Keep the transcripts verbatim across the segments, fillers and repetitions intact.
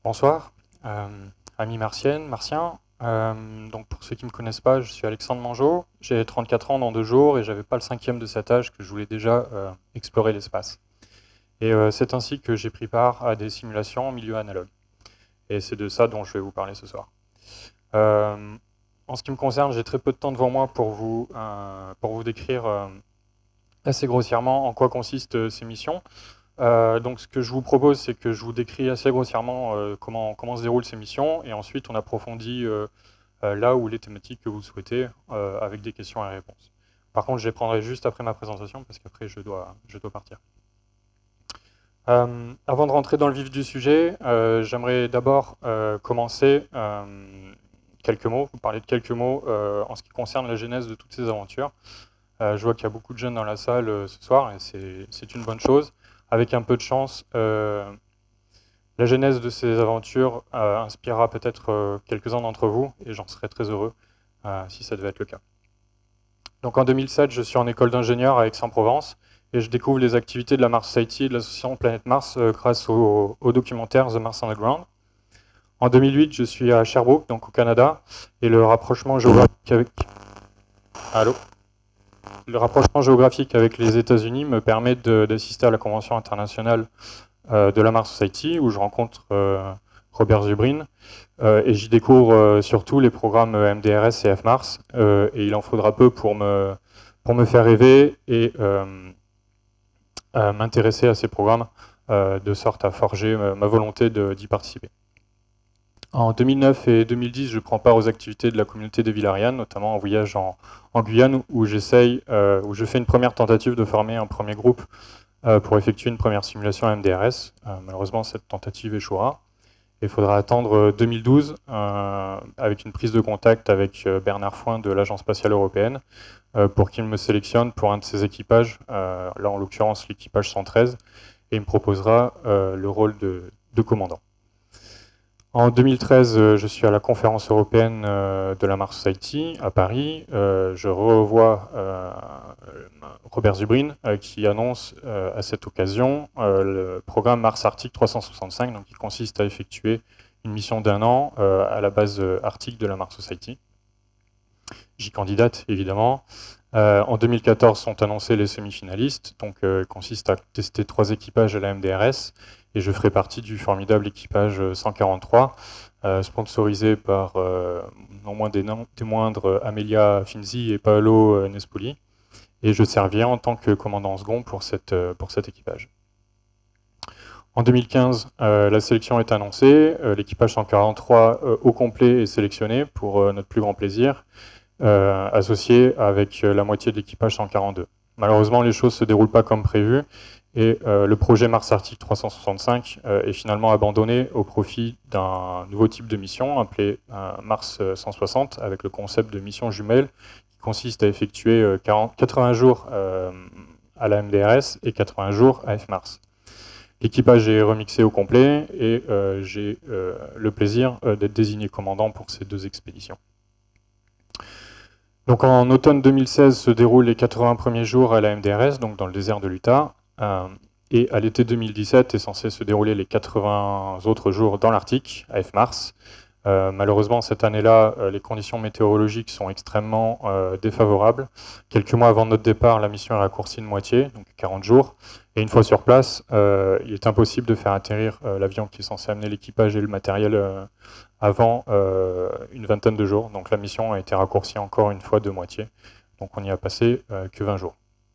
Bonsoir, euh, amis martiennes, martiens. Euh, donc pour ceux qui ne me connaissent pas, je suis Alexandre Mangeot, j'ai trente-quatre ans dans deux jours et j'avais pas le cinquième de cet âge que je voulais déjà euh, explorer l'espace. Et euh, c'est ainsi que j'ai pris part à des simulations en milieu analogue. Et c'est de ça dont je vais vous parler ce soir. Euh, en ce qui me concerne, j'ai très peu de temps devant moi pour vous, euh, pour vous décrire euh, assez grossièrement en quoi consistent ces missions. Euh, donc ce que je vous propose, c'est que je vous décris assez grossièrement euh, comment, comment se déroulent ces missions, et ensuite on approfondit euh, euh, là où les thématiques que vous souhaitez, euh, avec des questions et réponses. Par contre, je les prendrai juste après ma présentation, parce qu'après je dois, je dois partir. Euh, avant de rentrer dans le vif du sujet, euh, j'aimerais d'abord euh, commencer euh, quelques mots, vous parler de quelques mots euh, en ce qui concerne la genèse de toutes ces aventures. Euh, je vois qu'il y a beaucoup de jeunes dans la salle euh, ce soir, et c'est une bonne chose. Avec un peu de chance, euh, la genèse de ces aventures euh, inspirera peut-être euh, quelques-uns d'entre vous, et j'en serais très heureux euh, si ça devait être le cas. Donc en deux mille sept, je suis en école d'ingénieur à Aix-en-Provence, et je découvre les activités de la Mars Society et de l'association Planète Mars euh, grâce au, au documentaire The Mars Underground. En deux mille huit, je suis à Sherbrooke, donc au Canada, et le rapprochement géographique avec... Allô ? Le rapprochement géographique avec les États-Unis me permet d'assister à la Convention internationale euh, de la Mars Society, où je rencontre euh, Robert Zubrin, euh, et j'y découvre euh, surtout les programmes M D R S et F Mars, euh, et il en faudra peu pour me, pour me faire rêver et euh, euh, m'intéresser à ces programmes, euh, de sorte à forger ma volonté d'y participer. En deux mille neuf et deux mille dix, je prends part aux activités de la communauté des Villariane, notamment en voyage en, en Guyane, où j'essaye, euh, où je fais une première tentative de former un premier groupe euh, pour effectuer une première simulation M D R S. Euh, malheureusement, cette tentative échouera. Il faudra attendre deux mille douze, euh, avec une prise de contact avec Bernard Foin de l'Agence spatiale européenne, euh, pour qu'il me sélectionne pour un de ses équipages, euh, là en l'occurrence l'équipage cent treize, et il me proposera euh, le rôle de, de commandant. En deux mille treize, je suis à la conférence européenne de la Mars Society à Paris. Je revois Robert Zubrin qui annonce à cette occasion le programme Mars Arctique trois cent soixante-cinq, donc qui consiste à effectuer une mission d'un an à la base arctique de la Mars Society. J'y candidate évidemment. Euh, en deux mille quatorze sont annoncés les semi-finalistes, donc euh, consiste à tester trois équipages à la M D R S, et je ferai partie du formidable équipage cent quarante-trois, euh, sponsorisé par euh, non moins des, des moindres Amelia Finzi et Paolo Nespoli, et je servirai en tant que commandant second pour, cette, pour cet équipage. En deux mille quinze, euh, la sélection est annoncée, euh, l'équipage cent quarante-trois euh, au complet est sélectionné pour euh, notre plus grand plaisir, Euh, associé avec la moitié de l'équipage cent quarante-deux. Malheureusement, les choses ne se déroulent pas comme prévu, et euh, le projet Mars Arctique trois cent soixante-cinq euh, est finalement abandonné au profit d'un nouveau type de mission appelé euh, Mars cent soixante, avec le concept de mission jumelle qui consiste à effectuer euh, quarante, quatre-vingts jours euh, à la M D R S et quatre-vingts jours à F Mars. L'équipage est remixé au complet, et euh, j'ai euh, le plaisir euh, d'être désigné commandant pour ces deux expéditions. Donc en automne deux mille seize se déroulent les quatre-vingts premiers jours à la M D R S, donc dans le désert de l'Utah, euh, et à l'été deux mille dix-sept est censé se dérouler les quatre-vingts autres jours dans l'Arctique, à F Mars. Euh, malheureusement, cette année-là, euh, les conditions météorologiques sont extrêmement euh, défavorables. Quelques mois avant notre départ, la mission est raccourcie de moitié, donc quarante jours. Et une fois sur place, euh, il est impossible de faire atterrir euh, l'avion qui est censé amener l'équipage et le matériel euh, avant euh, une vingtaine de jours. Donc la mission a été raccourcie encore une fois de moitié. Donc on n'y a passé euh, que vingt jours.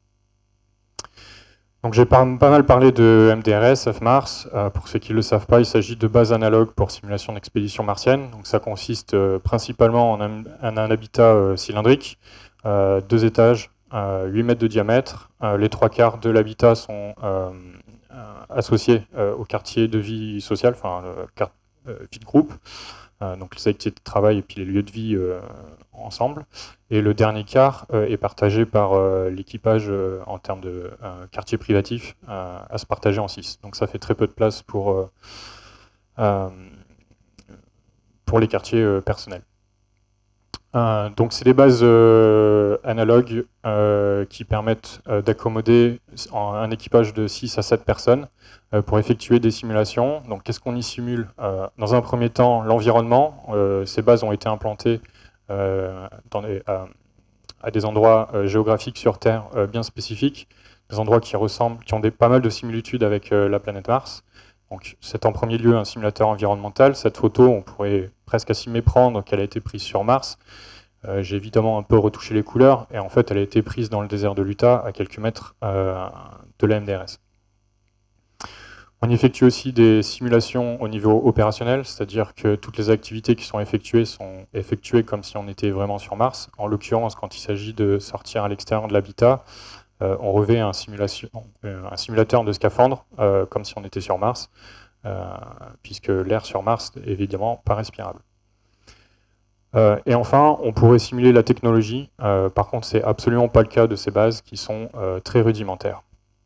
Donc j'ai pas, pas mal parlé de M D R S, F Mars. Euh, pour ceux qui ne le savent pas, il s'agit de bases analogues pour simulation d'expédition martienne. Donc ça consiste euh, principalement en un, en un habitat euh, cylindrique, euh, deux étages, euh, huit mètres de diamètre. Euh, les trois quarts de l'habitat sont euh, associés euh, au quartier de vie sociale, enfin le quart, euh, vie de groupe. Euh, donc les activités de travail et puis les lieux de vie euh, ensemble. Et le dernier quart euh, est partagé par euh, l'équipage euh, en termes de euh, quartier privatif, euh, à se partager en six. Donc ça fait très peu de place pour, euh, euh, pour les quartiers euh, personnels. Euh, donc c'est des bases euh, analogues euh, qui permettent euh, d'accommoder un équipage de six à sept personnes euh, pour effectuer des simulations. Donc qu'est-ce qu'on y simule? euh, Dans un premier temps, l'environnement. Euh, ces bases ont été implantées euh, dans les, à, à des endroits euh, géographiques sur Terre euh, bien spécifiques, des endroits qui ressemblent, qui ont des, pas mal de similitudes avec euh, la planète Mars. Donc c'est en premier lieu un simulateur environnemental. Cette photo, on pourrait presque s'y méprendre qu'elle a été prise sur Mars. Euh, J'ai évidemment un peu retouché les couleurs, et en fait elle a été prise dans le désert de l'Utah, à quelques mètres euh, de la M D R S. On effectue aussi des simulations au niveau opérationnel, c'est-à-dire que toutes les activités qui sont effectuées sont effectuées comme si on était vraiment sur Mars. En l'occurrence, quand il s'agit de sortir à l'extérieur de l'habitat, euh, on revêt un, simulation, euh, un simulateur de scaphandre, euh, comme si on était sur Mars, euh, puisque l'air sur Mars est évidemment pas respirable. Euh, et enfin, on pourrait simuler la technologie. Euh, par contre, c'est absolument pas le cas de ces bases qui sont euh, très rudimentaires.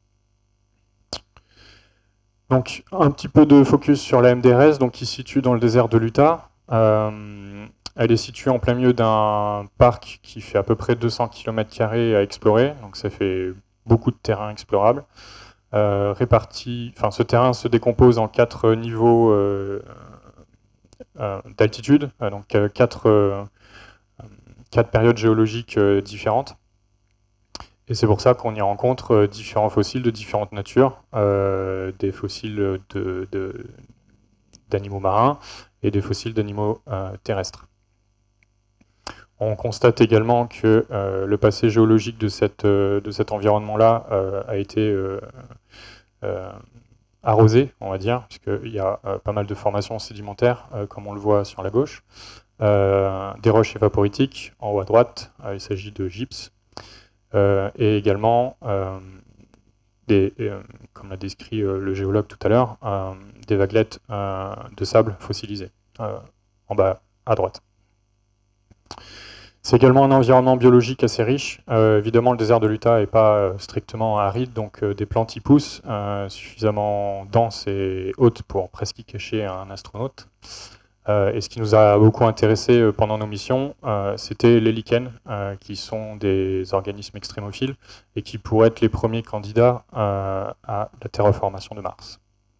Donc, un petit peu de focus sur la M D R S, donc, qui se situe dans le désert de l'Utah. Euh, elle est située en plein milieu d'un parc qui fait à peu près deux cents kilomètres carrés à explorer, donc ça fait beaucoup de terrain explorable. Euh, réparti, enfin, ce terrain se décompose en quatre niveaux euh, euh, d'altitude, euh, donc euh, quatre, euh, quatre périodes géologiques euh, différentes. Et c'est pour ça qu'on y rencontre euh, différents fossiles de différentes natures, euh, des fossiles de, de, d'animaux marins et des fossiles d'animaux euh, terrestres. On constate également que euh, le passé géologique de, cette, euh, de cet environnement-là euh, a été euh, euh, arrosé, on va dire, puisqu'il y a euh, pas mal de formations sédimentaires, euh, comme on le voit sur la gauche. Euh, des roches évaporitiques, en haut à droite, euh, il s'agit de gypse. Euh, et également, euh, des, euh, comme l'a décrit euh, le géologue tout à l'heure, euh, des vaguelettes euh, de sable fossilisées, euh, en bas à droite. C'est également un environnement biologique assez riche. Euh, évidemment, le désert de l'Utah n'est pas euh, strictement aride, donc euh, des plantes y poussent, euh, suffisamment denses et hautes pour presque y cacher un astronaute. Euh, et ce qui nous a beaucoup intéressé euh, pendant nos missions, euh, c'était les lichens, euh, qui sont des organismes extrémophiles et qui pourraient être les premiers candidats euh, à la terraformation de Mars.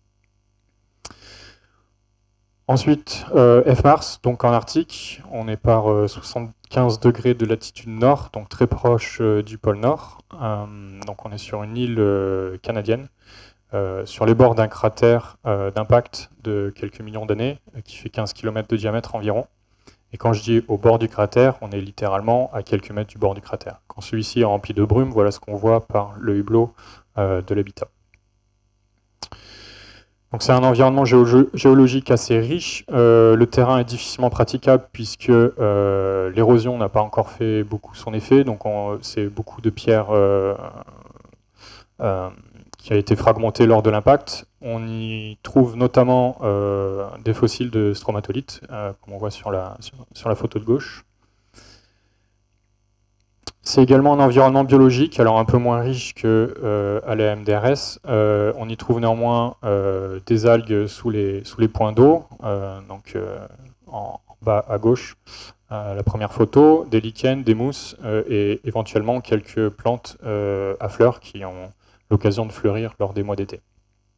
Ensuite, euh, F-Mars, donc en Arctique, on est par euh, soixante-quinze degrés de latitude nord, donc très proche euh, du pôle Nord. Euh, donc on est sur une île euh, canadienne, euh, sur les bords d'un cratère euh, d'impact de quelques millions d'années, euh, qui fait quinze kilomètres de diamètre environ. Et quand je dis au bord du cratère, on est littéralement à quelques mètres du bord du cratère. Quand celui-ci est rempli de brume, voilà ce qu'on voit par le hublot euh, de l'habitat. Donc c'est un environnement géo géologique assez riche. Euh, le terrain est difficilement praticable puisque euh, l'érosion n'a pas encore fait beaucoup son effet. Donc c'est beaucoup de pierres euh, euh, qui a été fragmentée lors de l'impact. On y trouve notamment euh, des fossiles de stromatolites, euh, comme on voit sur la, sur, sur la photo de gauche. C'est également un environnement biologique, alors un peu moins riche qu'à euh, la M D R S. Euh, on y trouve néanmoins euh, des algues sous les, sous les points d'eau, euh, donc euh, en, en bas à gauche, euh, la première photo, des lichens, des mousses euh, et éventuellement quelques plantes euh, à fleurs qui ont l'occasion de fleurir lors des mois d'été.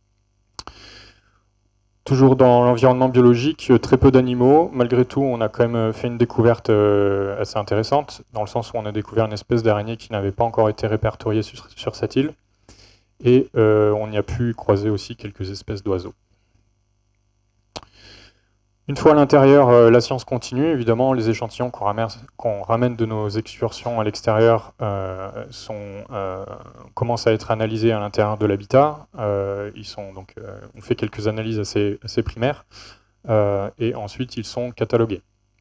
Toujours dans l'environnement biologique, très peu d'animaux. Malgré tout, on a quand même fait une découverte assez intéressante, dans le sens où on a découvert une espèce d'araignée qui n'avait pas encore été répertoriée sur, sur cette île. Et euh, on y a pu croiser aussi quelques espèces d'oiseaux. Une fois à l'intérieur, euh, la science continue. Évidemment, les échantillons qu'on ramène, qu'on ramène de nos excursions à l'extérieur euh, euh, commencent à être analysés à l'intérieur de l'habitat. Euh, ils sont donc, euh, on fait quelques analyses assez, assez primaires euh, et ensuite ils sont catalogués.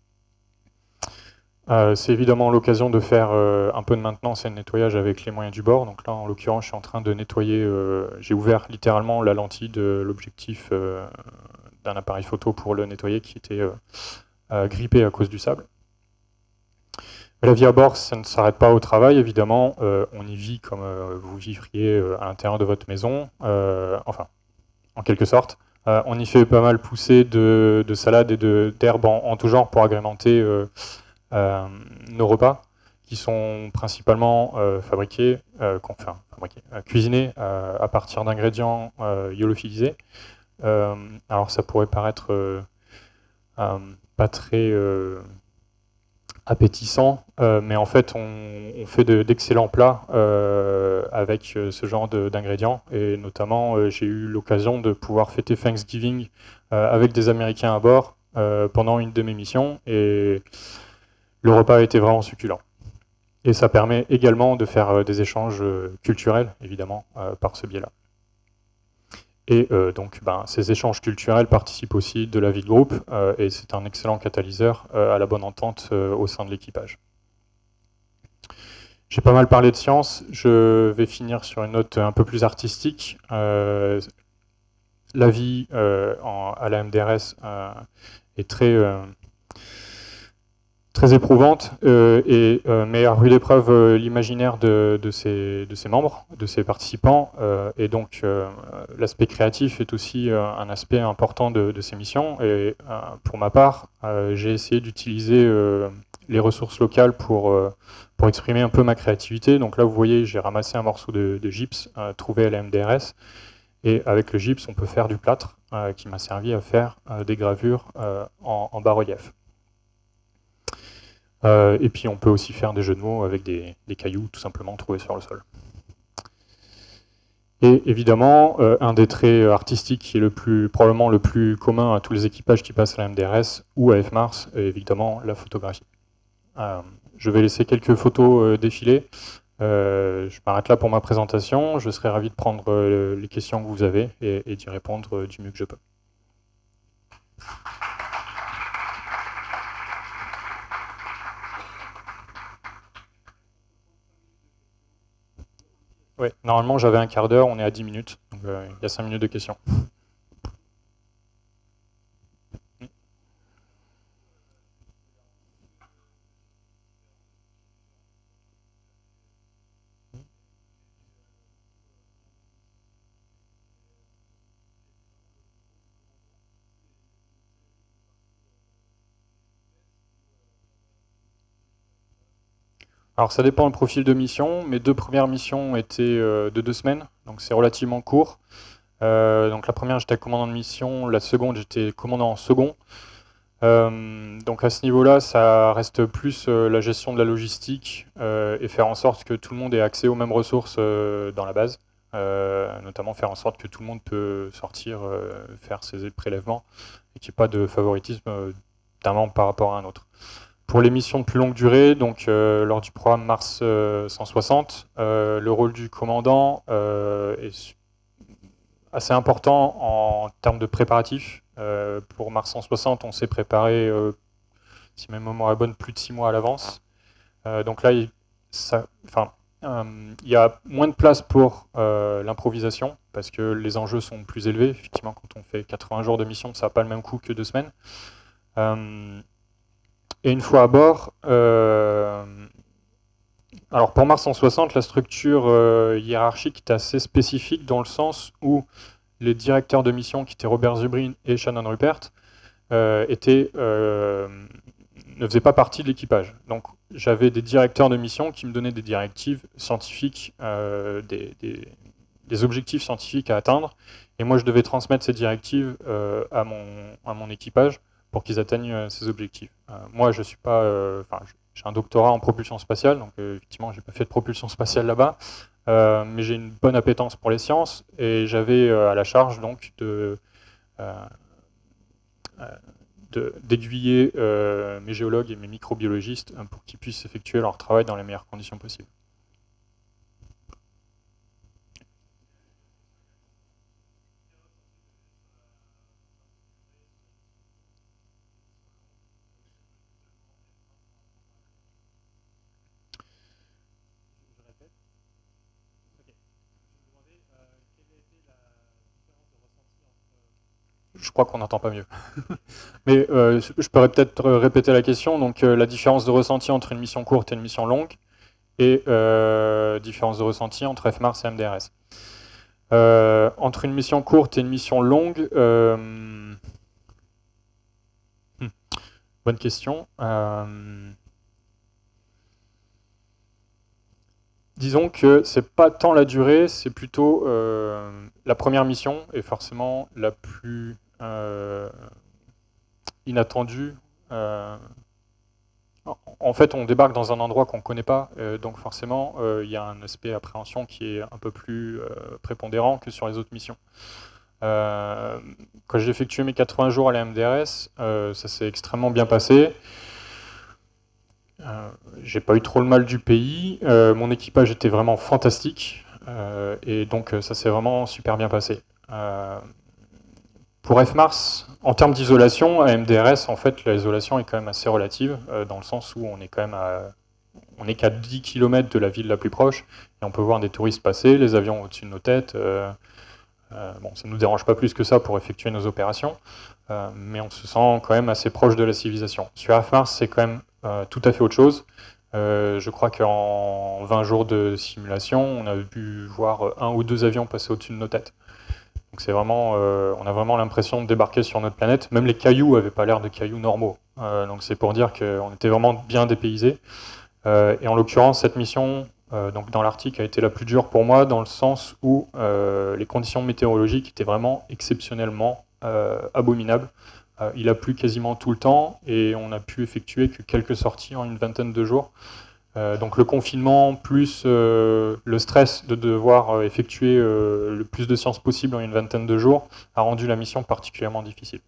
Euh, C'est évidemment l'occasion de faire euh, un peu de maintenance et de nettoyage avec les moyens du bord. Donc là, en l'occurrence, je suis en train de nettoyer. Euh, j'ai ouvert littéralement la lentille de l'objectif euh, d'un appareil photo pour le nettoyer qui était euh, euh, grippé à cause du sable. Mais la vie à bord, ça ne s'arrête pas au travail, évidemment. Euh, on y vit comme euh, vous vivriez euh, à l'intérieur de votre maison, euh, enfin, en quelque sorte. Euh, on y fait pas mal pousser de, de salades et d'herbes en, en tout genre pour agrémenter euh, euh, nos repas, qui sont principalement euh, fabriqués, euh, enfin, fabriqués euh, cuisinés euh, à partir d'ingrédients euh, lyophilisés. Euh, alors ça pourrait paraître euh, euh, pas très euh, appétissant, euh, mais en fait on, on fait d'excellents plats euh, avec euh, ce genre d'ingrédients, et notamment euh, j'ai eu l'occasion de pouvoir fêter Thanksgiving euh, avec des Américains à bord euh, pendant une de mes missions, et le repas a été vraiment succulent. Et ça permet également de faire euh, des échanges euh, culturels, évidemment, euh, par ce biais-là. Et euh, donc, ben, ces échanges culturels participent aussi de la vie de groupe, euh, et c'est un excellent catalyseur euh, à la bonne entente euh, au sein de l'équipage. J'ai pas mal parlé de science, je vais finir sur une note un peu plus artistique. Euh, la vie euh, en, à la M D R S euh, est très... Euh, très éprouvante, euh, et euh, met à rude épreuve euh, l'imaginaire de, de, ses, de ses membres, de ses participants, euh, et donc euh, l'aspect créatif est aussi euh, un aspect important de, de ces missions, et euh, pour ma part, euh, j'ai essayé d'utiliser euh, les ressources locales pour, euh, pour exprimer un peu ma créativité. Donc là, vous voyez, j'ai ramassé un morceau de, de gypse euh, trouvé à la M D R S, et avec le gypse, on peut faire du plâtre, euh, qui m'a servi à faire euh, des gravures euh, en, en bas-relief. Euh, et puis on peut aussi faire des jeux de mots avec des, des cailloux tout simplement trouvés sur le sol. Et évidemment, euh, un des traits artistiques qui est le plus, probablement le plus commun à tous les équipages qui passent à la M D R S ou à F Mars, est évidemment la photographie. Euh, je vais laisser quelques photos euh, défiler. Euh, je m'arrête là pour ma présentation. Je serai ravi de prendre euh, les questions que vous avez et, et d'y répondre euh, du mieux que je peux. Ouais, normalement j'avais un quart d'heure, on est à dix minutes, donc euh, il y a cinq minutes de questions. Alors ça dépend du profil de mission. Mes deux premières missions étaient euh, de deux semaines, donc c'est relativement court. Euh, donc la première j'étais commandant de mission, la seconde j'étais commandant en second. Euh, donc à ce niveau-là, ça reste plus euh, la gestion de la logistique euh, et faire en sorte que tout le monde ait accès aux mêmes ressources euh, dans la base. Euh, notamment faire en sorte que tout le monde peut sortir, euh, faire ses prélèvements et qu'il n'y ait pas de favoritisme euh, d'un membre par rapport à un autre. Pour les missions de plus longue durée, donc euh, lors du programme Mars euh, cent soixante, euh, le rôle du commandant euh, est assez important en termes de préparatifs. Euh, pour Mars cent soixante, on s'est préparé, euh, si ma mémoire est bonne, plus de six mois à l'avance. Euh, donc là, il, ça, enfin, euh, il y a moins de place pour euh, l'improvisation, parce que les enjeux sont plus élevés. Effectivement, quand on fait quatre-vingts jours de mission, ça n'a pas le même coût que deux semaines. Euh, Et une fois à bord, euh, alors pour Mars cent soixante, la structure euh, hiérarchique est assez spécifique dans le sens où les directeurs de mission, qui étaient Robert Zubrin et Shannon Rupert, euh, étaient, euh, ne faisaient pas partie de l'équipage. Donc j'avais des directeurs de mission qui me donnaient des directives scientifiques, euh, des, des, des objectifs scientifiques à atteindre, et moi je devais transmettre ces directives euh, à, mon, à mon équipage pour qu'ils atteignent euh, ces objectifs. Euh, moi, je suis pas, euh, j'ai un doctorat en propulsion spatiale, donc euh, effectivement, j'ai pas fait de propulsion spatiale là-bas, euh, mais j'ai une bonne appétence pour les sciences, et j'avais euh, à la charge donc de euh, d'aiguiller euh, mes géologues et mes microbiologistes euh, pour qu'ils puissent effectuer leur travail dans les meilleures conditions possibles. Je crois qu'on n'entend pas mieux. Mais euh, je pourrais peut-être répéter la question. Donc, euh, la différence de ressenti entre une mission courte et une mission longue, et euh, différence de ressenti entre F Mars et M D R S. Euh, entre une mission courte et une mission longue, euh, hmm, bonne question. Euh, disons que c'est pas tant la durée, c'est plutôt euh, la première mission est forcément la plus euh, inattendue. Euh, en fait, on débarque dans un endroit qu'on ne connaît pas, euh, donc forcément, euh, il y a un aspect appréhension qui est un peu plus euh, prépondérant que sur les autres missions. Euh, quand j'ai effectué mes quatre-vingts jours à la M D R S, euh, ça s'est extrêmement bien passé. Euh, j'ai pas eu trop le mal du pays. Euh, mon équipage était vraiment fantastique. Euh, et donc, ça s'est vraiment super bien passé. Euh, pour F Mars, en termes d'isolation, à M D R S, en fait, l'isolation est quand même assez relative, euh, dans le sens où on est quand même à, on n'est qu'à dix kilomètres de la ville la plus proche, et on peut voir des touristes passer, les avions au-dessus de nos têtes. Euh, euh, bon, ça ne nous dérange pas plus que ça pour effectuer nos opérations, euh, mais on se sent quand même assez proche de la civilisation. Sur F Mars, c'est quand même euh, tout à fait autre chose. Euh, je crois qu'en vingt jours de simulation, on a pu voir un ou deux avions passer au-dessus de nos têtes. Donc c'est vraiment, euh, on a vraiment l'impression de débarquer sur notre planète. Même les cailloux n'avaient pas l'air de cailloux normaux. Euh, donc c'est pour dire qu'on était vraiment bien dépaysés. Euh, et en l'occurrence, cette mission euh, donc dans l'Arctique a été la plus dure pour moi, dans le sens où euh, les conditions météorologiques étaient vraiment exceptionnellement euh, abominables. Euh, il a plu quasiment tout le temps et on n'a pu effectuer que quelques sorties en une vingtaine de jours. Euh, donc le confinement plus euh, le stress de devoir euh, effectuer euh, le plus de séances possible en une vingtaine de jours a rendu la mission particulièrement difficile.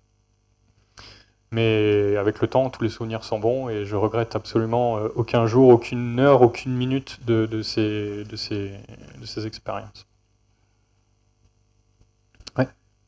Mais avec le temps, tous les souvenirs sont bons et je regrette absolument euh, aucun jour, aucune heure, aucune minute de, de, ces, de, ces, de ces expériences. Ouais.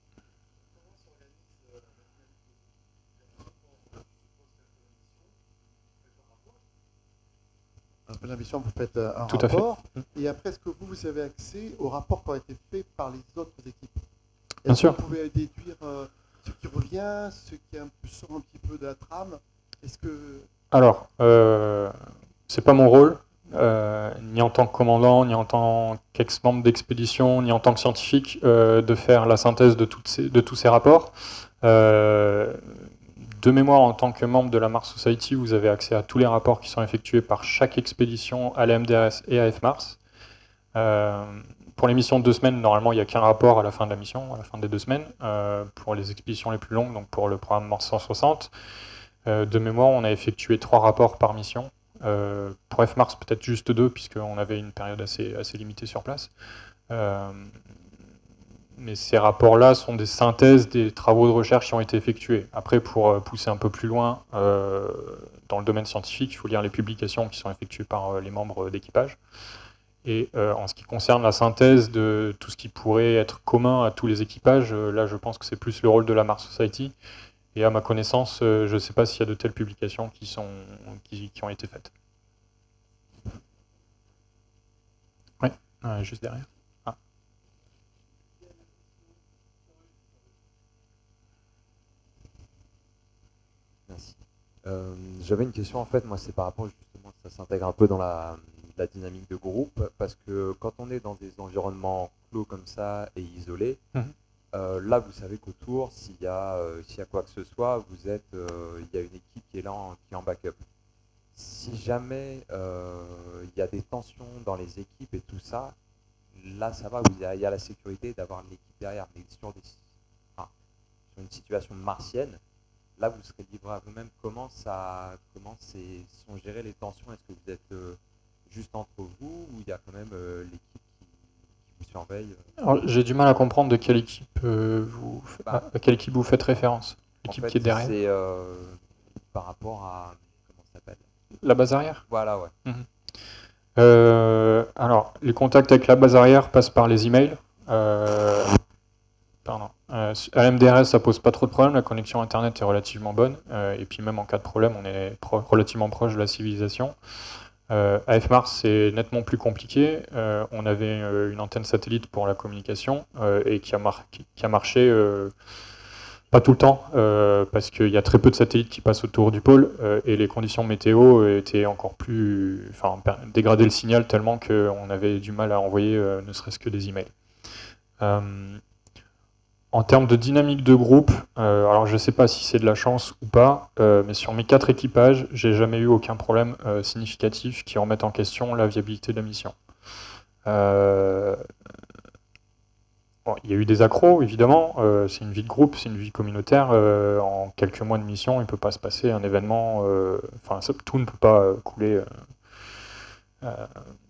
La mission, vous faites un Tout rapport, à fait. Et après, est-ce que vous, vous avez accès aux rapports qui ont été faits par les autres équipes? Bien sûr. Est-ce que vous pouvez déduire euh, ce qui revient, ce qui est un peu, sort un petit peu de la trame? Est-ce que... Alors, euh, c'est pas mon rôle, euh, ni en tant que commandant, ni en tant qu'ex-membre d'expédition, ni en tant que scientifique, euh, de faire la synthèse de, toutes ces, de tous ces rapports. Euh, de mémoire, en tant que membre de la Mars Society, vous avez accès à tous les rapports qui sont effectués par chaque expédition à la M D R S et à F Mars. Euh, pour les missions de deux semaines, normalement, il n'y a qu'un rapport à la fin de la mission, à la fin des deux semaines. Euh, pour les expéditions les plus longues, donc pour le programme Mars cent soixante, euh, de mémoire, on a effectué trois rapports par mission. Euh, pour F Mars, peut-être juste deux, puisqu'on avait une période assez, assez limitée sur place. Euh, mais ces rapports-là sont des synthèses des travaux de recherche qui ont été effectués. Après, pour pousser un peu plus loin euh, dans le domaine scientifique, il faut lire les publications qui sont effectuées par euh, les membres d'équipage. Et euh, en ce qui concerne la synthèse de tout ce qui pourrait être commun à tous les équipages, euh, là je pense que c'est plus le rôle de la Mars Society. Et à ma connaissance, euh, je ne sais pas s'il y a de telles publications qui, sont, qui, qui ont été faites. Oui, euh, juste derrière. Ah. Merci. Euh, J'avais une question en fait, moi c'est par rapport justement, ça s'intègre un peu dans la, la dynamique de groupe, parce que quand on est dans des environnements clos comme ça et isolés, mmh. euh, là vous savez qu'autour, s'il y, euh, s'il y a quoi que ce soit, vous êtes, euh, il y a une équipe qui est là en, qui est en backup. Si jamais euh, il y a des tensions dans les équipes et tout ça, là ça va, il y a, il y a la sécurité d'avoir l'équipe derrière, mais sur, des, enfin, sur une situation martienne, là, vous serez livré à vous-même. Comment, ça, comment sont gérées les tensions? Est-ce que vous êtes euh, juste entre vous ou il y a quand même euh, l'équipe qui, qui vous surveille? J'ai du mal à comprendre de quelle équipe, euh, vous, bah, à quelle équipe vous faites référence. L'équipe en fait, qui est derrière. C'est euh, par rapport à... Comment ça s'appelle? La base arrière. Voilà, ouais. Mmh. Euh, alors, les contacts avec la base arrière passent par les emails. Euh, Pardon. Euh, à l'M D R S, ça pose pas trop de problèmes, la connexion Internet est relativement bonne, euh, et puis même en cas de problème, on est pro relativement proche de la civilisation. Euh, à F Mars, c'est nettement plus compliqué. Euh, on avait euh, une antenne satellite pour la communication, euh, et qui a, qui a marché euh, pas tout le temps, euh, parce qu'il y a très peu de satellites qui passent autour du pôle, euh, et les conditions météo étaient encore plus... Enfin, dégrader le signal tellement qu'on avait du mal à envoyer euh, ne serait-ce que des emails. Euh, En termes de dynamique de groupe, euh, alors je ne sais pas si c'est de la chance ou pas, euh, mais sur mes quatre équipages, j'ai jamais eu aucun problème euh, significatif qui remette en question la viabilité de la mission. Euh, bon, il y a eu des accros, évidemment. Euh, c'est une vie de groupe, c'est une vie communautaire. Euh, en quelques mois de mission, il ne peut pas se passer un événement. Euh, enfin, ça, tout ne peut pas euh, couler. Euh, euh,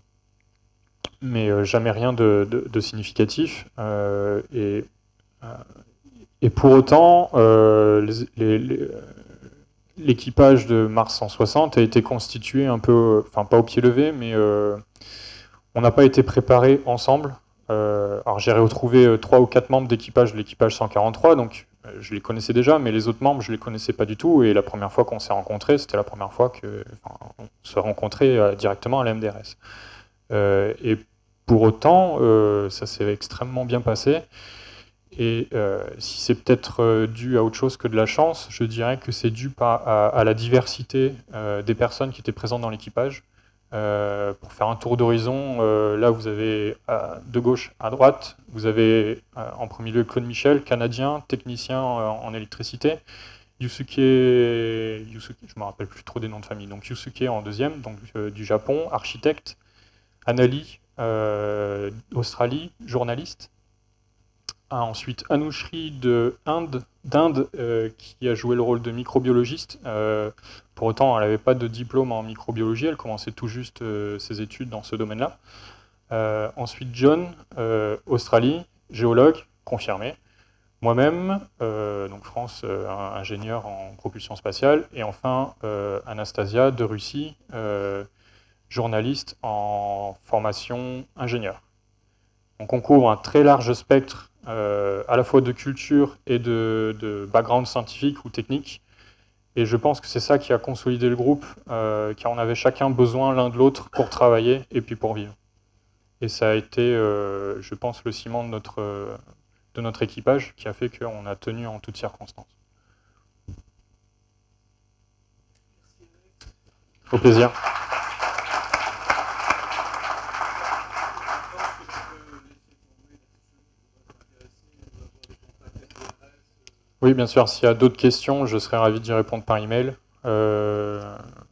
mais euh, jamais rien de, de, de significatif. Euh, et, euh, et pour autant, euh, les, les, les, l'équipage de Mars cent soixante a été constitué un peu, enfin pas au pied levé, mais euh, on n'a pas été préparé ensemble. Euh, alors j'ai retrouvé trois ou quatre membres d'équipage de l'équipage cent quarante-trois, donc euh, je les connaissais déjà, mais les autres membres je les connaissais pas du tout. Et la première fois qu'on s'est rencontrés, c'était la première fois que, enfin, on se rencontrait euh, directement à la M D R S. Euh, et pour autant, euh, ça s'est extrêmement bien passé. Et euh, si c'est peut-être euh, dû à autre chose que de la chance, je dirais que c'est dû par, à, à la diversité euh, des personnes qui étaient présentes dans l'équipage. Euh, pour faire un tour d'horizon, euh, là vous avez euh, de gauche à droite, vous avez euh, en premier lieu Claude Michel, canadien, technicien euh, en électricité. Yusuke, Yusuke, je ne me rappelle plus trop des noms de famille, donc Yusuke en deuxième, donc euh, du Japon, architecte. Anali, euh, Australie, journaliste. Ah, ensuite, Anushri de Inde, d'Inde, euh, qui a joué le rôle de microbiologiste. Euh, pour autant, elle n'avait pas de diplôme en microbiologie, elle commençait tout juste euh, ses études dans ce domaine-là. Euh, ensuite, John, euh, Australie, géologue, confirmé. Moi-même, euh, donc France, euh, ingénieur en propulsion spatiale. Et enfin, euh, Anastasia de Russie, euh, journaliste en formation ingénieur. Donc on couvre un très large spectre euh, à la fois de culture et de, de background scientifique ou technique. Et je pense que c'est ça qui a consolidé le groupe, euh, car on avait chacun besoin l'un de l'autre pour travailler et puis pour vivre. Et ça a été, euh, je pense, le ciment de notre, euh, de notre équipage qui a fait qu'on a tenu en toutes circonstances. Au plaisir. Oui, bien sûr, s'il y a d'autres questions, je serais ravi d'y répondre par email. Euh,